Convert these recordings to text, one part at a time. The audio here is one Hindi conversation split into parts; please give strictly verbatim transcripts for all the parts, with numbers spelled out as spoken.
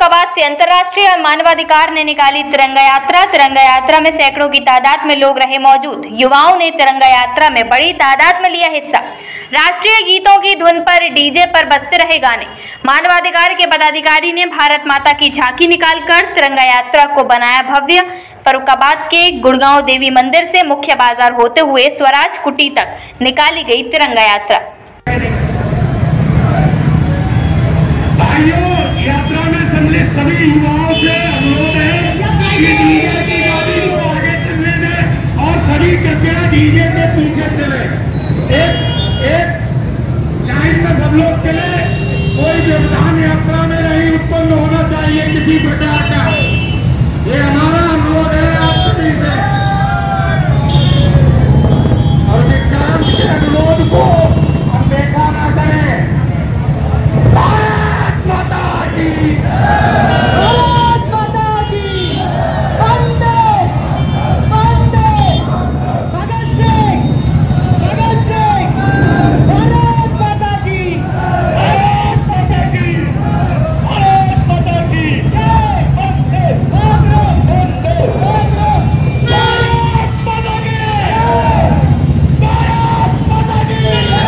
फर्रुखाबाद से अंतर्राष्ट्रीय मानवाधिकार ने निकाली तिरंगा यात्रा। तिरंगा यात्रा में सैकड़ों की तादाद में लोग रहे मौजूद। युवाओं ने तिरंगा यात्रा में बड़ी तादाद में लिया हिस्सा। राष्ट्रीय गीतों की धुन पर डीजे पर बजते रहे गाने। मानवाधिकार के पदाधिकारी ने भारत माता की झांकी निकालकर तिरंगा यात्रा को बनाया भव्य। फर्रुखाबाद के गुड़गांव देवी मंदिर से मुख्य बाजार होते हुए स्वराज कुटी तक निकाली गई तिरंगा यात्रा। यात्रा में सम्मिलित सभी युवाओं से अनुरोध है कि डीजे की गाड़ी को आगे चलने दें और सभी कृपया डीजे के पीछे चले। एक एक लाइन में सब लोग चले। कोई व्यवधान यात्रा में नहीं उत्पन्न होना चाहिए किसी प्रकार का। ये हमारा अनुरोध है आप सभी से। और विक्रांत के अनुरोध को हम देखा ना करें। भारत माता की भारत माता की वंदे वंदे भगत सिंह भगत सिंह भारत माता की भारत माता की भारत माता की जय वंदे मातरम वंदे मातरम भारत माता की भारत माता की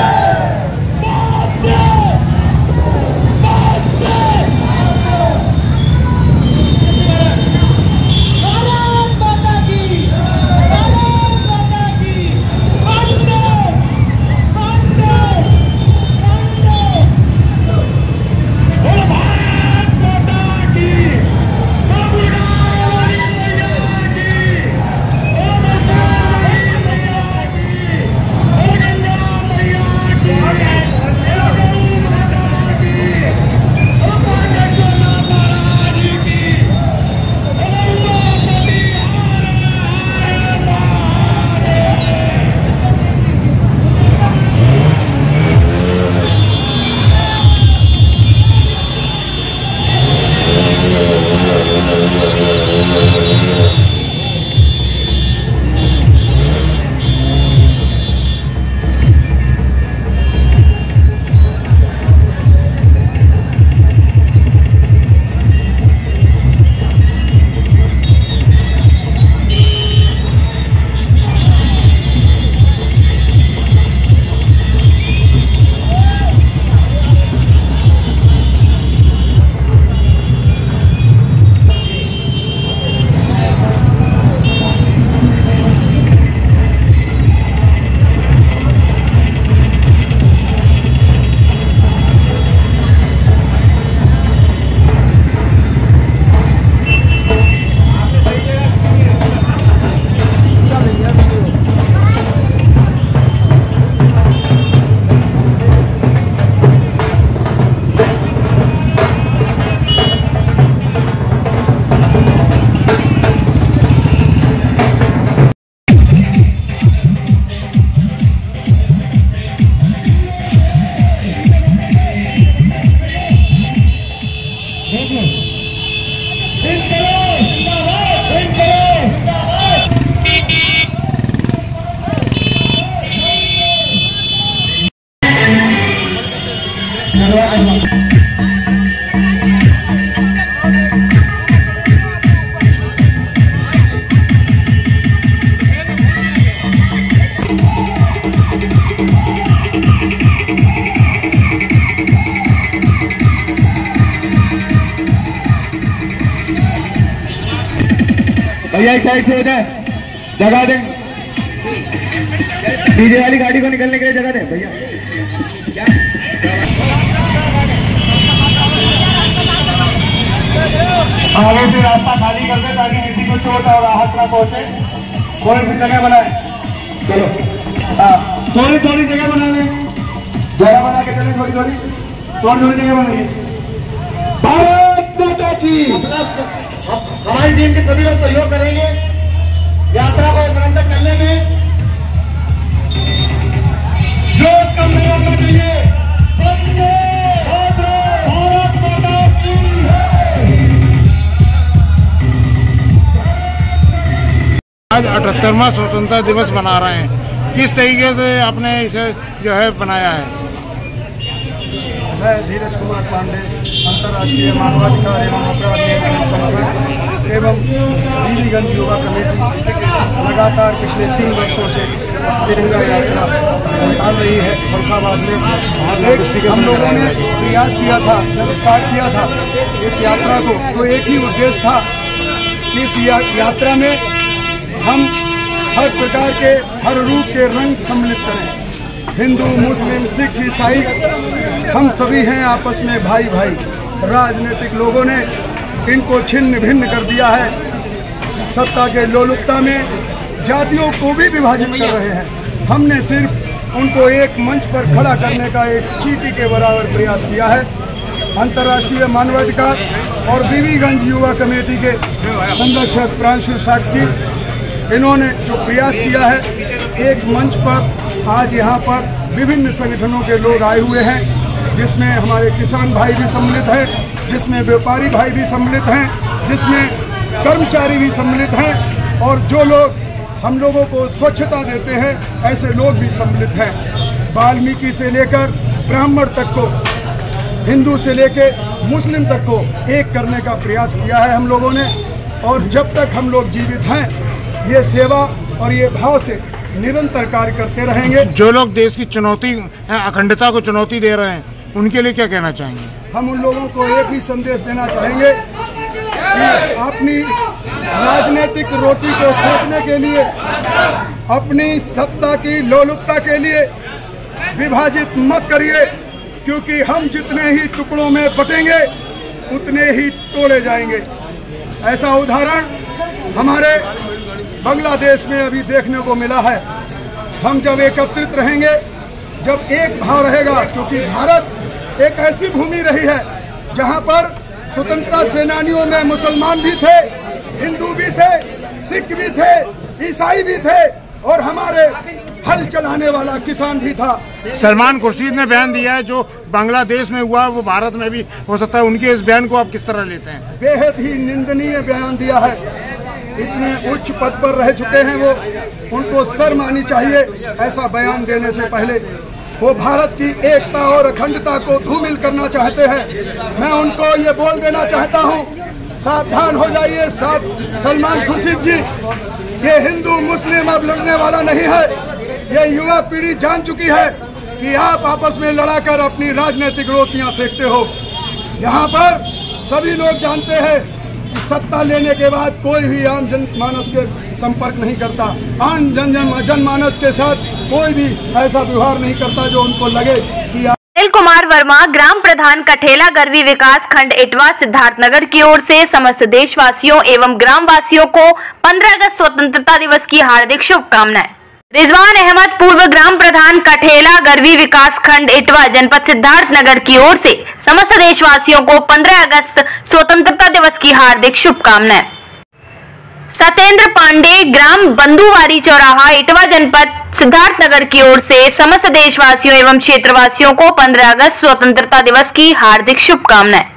भैया एक साइड से हो जाए, जगह दें। डीजे वाली गाड़ी को निकलने के लिए जगह दें भैया। आगे से रास्ता खाली कर दे ताकि किसी को चोट और राहत ना पहुंचे। थोड़ी सी जगह बनाए। चलो हाँ, थोड़ी थोड़ी जगह बना लें। जगह बना के चले, थोड़ी थोड़ी थोड़ी थोड़ी जगह बनाइए। भारत माता की हमारी टीम के सभी लोग सहयोग करेंगे यात्रा को निरंतर करने में। जोश कम नहीं होना चाहिए। वंदे भारत माता की। आज अठहत्तरवां स्वतंत्रता दिवस मना रहे हैं, किस तरीके से आपने इसे जो है बनाया है? मैं धीरज कुमार पांडे, अंतर्राष्ट्रीय मानवाधिकार एवं अपराध नियंत्रण संगठन एवं बीबीगंज युवा कमेटी लगातार पिछले तीन वर्षों से तिरंगा यात्रा निकाल रही है। फरुखाबाद में एक हम लोगों ने प्रयास किया था, जब स्टार्ट किया था इस यात्रा को, तो एक ही उद्देश्य था कि इस या, यात्रा में हम हर प्रकार के हर रूप के रंग सम्मिलित करें। हिंदू, मुस्लिम, सिख, ईसाई, हम सभी हैं आपस में भाई भाई। राजनीतिक लोगों ने इनको छिन्न भिन्न कर दिया है, सत्ता के लोलुपता में जातियों को भी विभाजित कर रहे हैं। हमने सिर्फ उनको एक मंच पर खड़ा करने का एक चींटी के बराबर प्रयास किया है। अंतर्राष्ट्रीय मानवाधिकार और बीबीगंज युवा कमेटी के संरक्षक प्रांशु साक्षी जी, इन्होंने जो प्रयास किया है, एक मंच पर आज यहाँ पर विभिन्न संगठनों के लोग आए हुए हैं, जिसमें हमारे किसान भाई भी सम्मिलित हैं, जिसमें व्यापारी भाई भी सम्मिलित हैं, जिसमें कर्मचारी भी सम्मिलित हैं, और जो लोग हम लोगों को स्वच्छता देते हैं ऐसे लोग भी सम्मिलित हैं। वाल्मीकि से लेकर ब्राह्मण तक को, हिंदू से लेकर मुस्लिम तक को एक करने का प्रयास किया है हम लोगों ने। और जब तक हम लोग जीवित हैं, ये सेवा और ये भाव से निरंतर कार्य करते रहेंगे। जो लोग देश की चुनौती, अखंडता को चुनौती दे रहे हैं, उनके लिए क्या कहना चाहेंगे? हम उन लोगों को एक ही संदेश देना चाहेंगे कि अपनी राजनीतिक रोटी को सेकने के लिए, अपनी सत्ता की लोलुपता के लिए विभाजित मत करिए, क्योंकि हम जितने ही टुकड़ों में बटेंगे उतने ही तोड़े जाएंगे। ऐसा उदाहरण हमारे बांग्लादेश में अभी देखने को मिला है। हम जब एकत्रित रहेंगे, जब एक भाव रहेगा, क्योंकि भारत एक ऐसी भूमि रही है जहां पर स्वतंत्रता सेनानियों में मुसलमान भी थे, हिंदू भी थे, सिख भी थे, ईसाई भी थे, और हमारे हल चलाने वाला किसान भी था। सलमान खुर्शीद ने बयान दिया है जो बांग्लादेश में हुआ वो भारत में भी हो सकता है, उनके इस बयान को आप किस तरह लेते हैं? बेहद ही निंदनीय बयान दिया है। इतने उच्च पद पर रह चुके हैं वो, उनको शर्म आनी चाहिए ऐसा बयान देने से पहले। वो भारत की एकता और अखंडता को धूमिल करना चाहते हैं। मैं उनको ये बोल देना चाहता हूँ, सावधान हो जाइए साहब सलमान खुर्शीद जी, ये हिंदू मुस्लिम अब लड़ने वाला नहीं है। ये युवा पीढ़ी जान चुकी है कि आप आपस में लड़ाकर अपनी राजनीतिक रोटियां सेकते हो। यहाँ पर सभी लोग जानते हैं कि सत्ता लेने के बाद कोई भी आम जनमानस के संपर्क नहीं करता, आम जन जन जनमानस के साथ कोई भी ऐसा व्यवहार नहीं करता जो उनको लगे कि अनिल कुमार वर्मा, ग्राम प्रधान कठेला गरवी विकास खंड इटवा सिद्धार्थनगर की ओर से समस्त देशवासियों एवं ग्रामवासियों को पंद्रह अगस्त स्वतंत्रता दिवस की हार्दिक शुभकामनाएं। रिजवान अहमद, पूर्व ग्राम प्रधान कठेला गरवी विकास खंड इटवा जनपद सिद्धार्थनगर की ओर से समस्त देशवासियों को पंद्रह अगस्त स्वतंत्रता दिवस की हार्दिक शुभकामनाएं। सत्येंद्र पांडे, ग्राम बंधुवारी चौराहा इटवा जनपद सिद्धार्थनगर की ओर से समस्त देशवासियों एवं क्षेत्रवासियों को पंद्रह अगस्त स्वतंत्रता दिवस की हार्दिक शुभकामनाएं।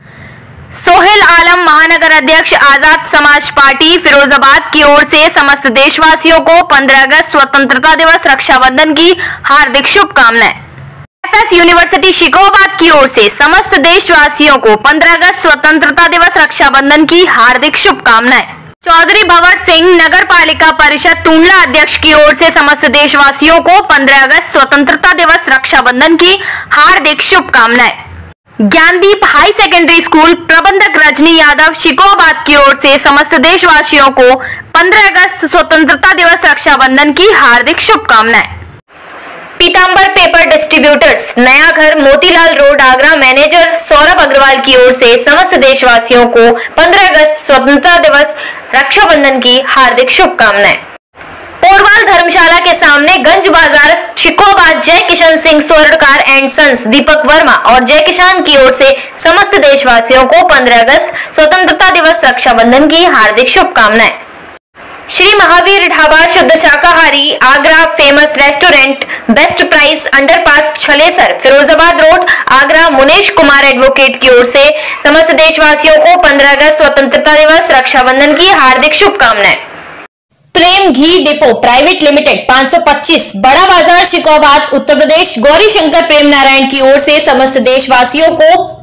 सोहेल आलम, महानगर अध्यक्ष आजाद समाज पार्टी फिरोजाबाद की ओर से समस्त देशवासियों को पंद्रह अगस्त स्वतंत्रता दिवस रक्षाबंधन की हार्दिक शुभकामनाएं। एफएस यूनिवर्सिटी शिकोहाबाद की ओर से समस्त देशवासियों को पंद्रह अगस्त स्वतंत्रता दिवस रक्षाबंधन की हार्दिक शुभकामनाएं। चौधरी भंवर सिंह, नगर पालिका परिषद टूंडला अध्यक्ष की ओर से समस्त देशवासियों को पंद्रह अगस्त स्वतंत्रता दिवस रक्षाबंधन की हार्दिक शुभकामनाएं। ज्ञानदीप हाई सेकेंडरी स्कूल प्रबंधक रजनी यादव शिकोहाबाद की ओर से समस्त देशवासियों को पंद्रह अगस्त स्वतंत्रता दिवस रक्षाबंधन की हार्दिक शुभकामनाएं। पीतांबर पेपर डिस्ट्रीब्यूटर्स, नया घर, मोतीलाल रोड, आगरा मैनेजर सौरभ अग्रवाल की ओर से समस्त देशवासियों को पंद्रह अगस्त स्वतंत्रता दिवस रक्षाबंधन की हार्दिक शुभकामनाएं। पोरवाल धर्मशाला के सामने गंज बाजार शिकोहाबाद जय किशन सिंह स्वर्णकार एंड सन्स दीपक वर्मा और जय किसान की ओर से समस्त देशवासियों को पंद्रह अगस्त स्वतंत्रता दिवस रक्षाबंधन की हार्दिक शुभकामनाएं। श्री महावीर ढाबा शुद्ध शाकाहारी, Agra famous restaurant, best price, underpass Chhalesar, Firozabad road, Agra Munesh Kumar advocate की ओर से समस्त देशवासियों को पंद्रह अगस्त स्वतंत्रता दिवस रक्षाबंधन की हार्दिक शुभकामनाएं। Prem ghee depot private limited पाँच सौ पच्चीस बड़ा बाजार शिकोहाबाद उत्तर प्रदेश गौरी शंकर प्रेम नारायण की ओर से समस्त देशवासियों को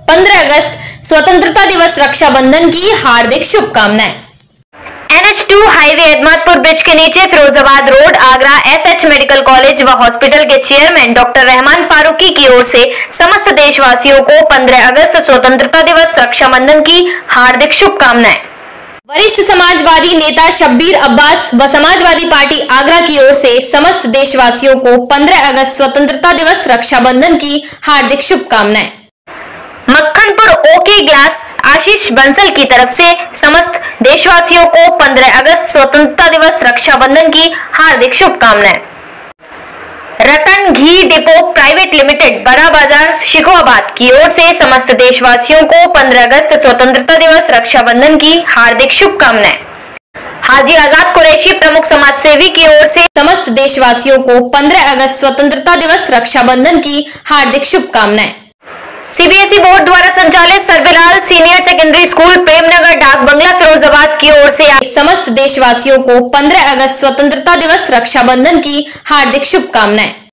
पंद्रह अगस्त स्वतंत्रता दिवस रक्षाबंधन की हार्दिक शुभकामनाएं। N H two highway Ahmedpur bridge के नीचे Firozabad road Agra F H medical college व हॉस्पिटल के चेयरमैन डॉक्टर रहमान फारूकी की ओर से समस्त देशवासियों को पंद्रह अगस्त स्वतंत्रता दिवस रक्षाबंधन की हार्दिक शुभकामनाएं। वरिष्ठ समाजवादी नेता शब्बीर अब्बास व समाजवादी पार्टी आगरा की ओर से समस्त देशवासियों को पंद्रह अगस्त स्वतंत्रता दिवस रक्षाबंधन की हार्दिक शुभकामनाएं। मक्खनपुर ओके ग्लास आशीष बंसल की तरफ से समस्त देशवासियों को पंद्रह अगस्त स्वतंत्रता दिवस रक्षाबंधन की हार्दिक शुभकामनाएं। Ratan ghee depot private limited बड़ा बाजार शिकोहाबाद की ओर से समस्त देशवासियों को पंद्रह अगस्त स्वतंत्रता दिवस रक्षाबंधन की हार्दिक शुभकामनाएं। हाजी आजाद कुरैशी प्रमुख समाज सेवी की ओर से समस्त देशवासियों को पंद्रह अगस्त स्वतंत्रता दिवस रक्षाबंधन की हार्दिक शुभकामनाएं। C B S E board द्वारा संचालित सर्विलाल सीनियर सेकेंडरी स्कूल प्रेमनगर डाक बंगला फिरोजाबाद की ओर से समस्त देशवासियों को पंद्रह अगस्त स्वतंत्रता दिवस रक्षाबंधन की हार्दिक शुभकामनाएं।